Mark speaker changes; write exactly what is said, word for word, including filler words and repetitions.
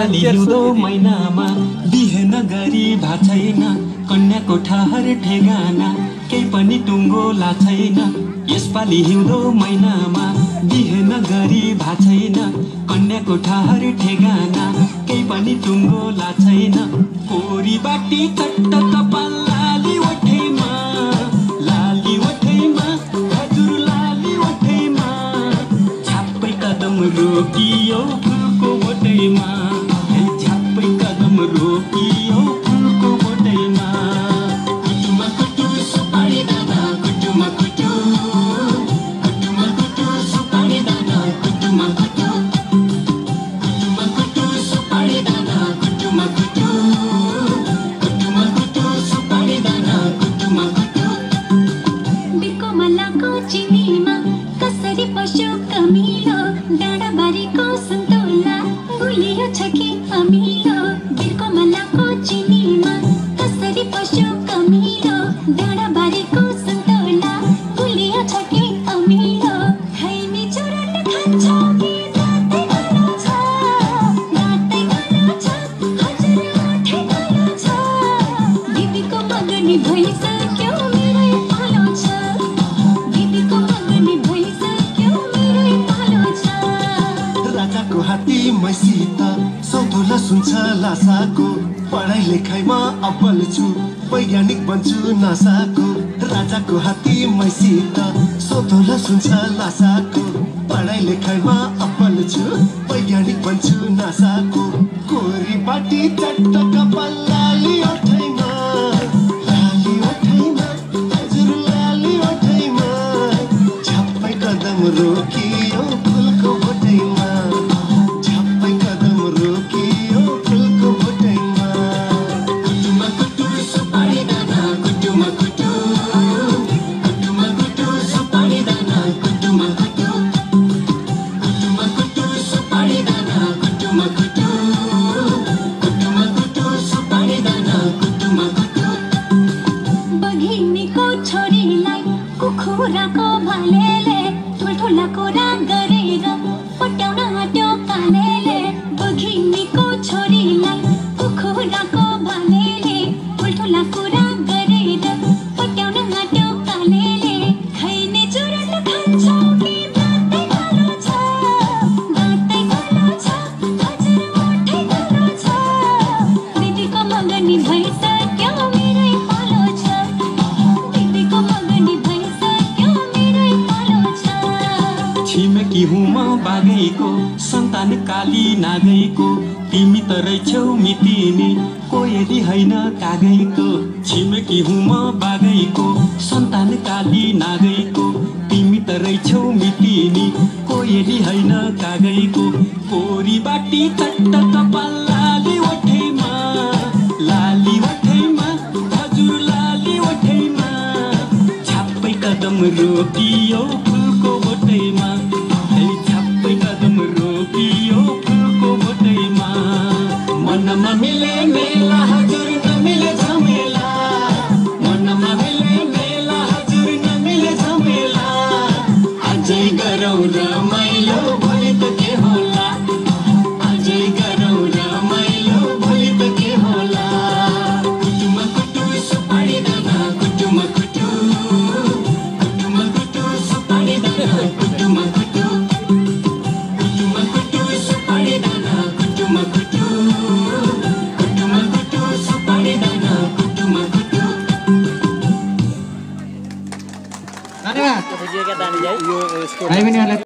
Speaker 1: यसपालि हिउँदो महिनामा बिहे नगरी भा छैन कन्याको ठहर ठेगाना केही पनि टुङ्गोला छैन। यसपालि हिउँदो महिनामा बिहे नगरी भा छैन कन्याको ठहर ठेगाना केही पनि टुङ्गोला छैन। कोरी बाटी चट्ट कपाल लाली ओठैमा लाली ओठैमा हजुर लाली ओठैमा छाप्पै कदम रोकियो फुलको बोटैमा छाप्पै कदम रोकियो फुलको बोटैमा। कुटुमा कुटु सुपारी दाना कुटुमा कुटु कुटुमा कुटु सुपारी दाना कुटुमा कुटु कुटुमा कुटु सुपारी दाना कुटुमा कुटु कुटुमा कुटु सुपारी दाना कुटुमा कुटु। बिर्को मलाको चिनीमा कसरी पस्यो कमिलो डाँडाबारीको सन्तोला गुलियो छ कि अमिलो। बिर्को मलाको चिनीमा कसरी पस्यो कमिलो डाँडाबारीको सन्तोला गुलियो छ कि अमिलो। खैनी चुरोटले खान्छौ कि दाँतै गलो छ दाँतै गलो छ हजुर ओठै गलो छ। दिदीको मगनी भइसक्यो मेरै पालो छ दिदीको मगनी भइसक्यो मेरै पालो छ।
Speaker 2: राजाको हात्ती मैसित सौधोला सुन्छ लासाको पढाइ लेखाइमा अब्बल छु वैज्ञानिक बन्छु नासाको। राजाको हात्ती मैसित सौधोला सुन्छ लासाको पढाइ लेखाइमा अब्बल छु वैज्ञानिक बन्छु नासाको। कोरी बाटी चट्ट कपाल लाली ओठैमा लाली ओठैमा हजुर लाली ओठैमा छाप्पै कदम रोकियो फुलको बोटैमा छाप्पै कदम रोकियो फुलको बोटैमा। कुटुमा कुटु सुपारी दाना कुटुमा कुटु कुटुमा कुटु सुपारी दाना कुटुमा कुटु कुटुमा कुटु सुपारी दाना कुटुमा कुटु कुटुमा कुटु सुपारी दाना कुटुमा कुटु।
Speaker 3: बघिनीको छोरीलाई कुखुराको भालेले ठुल्ठुला कुरा गरेर पट्याउन आँट्यो कालेले। बघिनीको छोरीलाई कुखुराको भालेले ठुल्ठुला कुरा गरेर पट्याउन आँट्यो कालेले। खैनी चुरोटले खान्छौ कि दाँतै गलो छ दाँतै गलो छ हजुर ओठै गलो छ। दिदीको मगनी भइसक्यो मेरै पालो छ दिदीको मगनी भइसक्यो मेरै पालो छ।
Speaker 1: छिमेकी हुँ म बागैको सन्तान काली नागैको तिमी त रहेछौ मितिनी कोयली होइन कागैको। छिमेकी हुँ म बागैको सन्तान काली नागैको तिमी त रहेछौ मितिनी कोयली होइन कागैको। कोरी बाटी चट्ट कपाल लाली ओठैमा लाली ओठैमा हजुर लाली ओठैमा छाप्पै कदम रोकियो फुलको बोटैमा छाप्पै कदम रोकियो फुलको बोटैमा। मनमा मिले मेला हजुर नमिले झमेला मनमा मिले मेला हजुर नमिले झमेला। अझै गरौँ रमाइलो भोलि त के होला अझै गरौँ रमाइलो भोलि त के होला। कुटुमा कुटु सुपारी दाना कुटुमा कुटु कुटुमा कुटु सुपारी दाना कुटुमा कुटु कुटुमा कुटु सुपारी दाना कुटुमा कुटु कुटुमा कुटु सुपारी दाना कुटुमा कुटु।
Speaker 4: धन्यवाद।
Speaker 5: बुझियो क्या दानी जाई
Speaker 4: भाइ बहिनीहरूलाई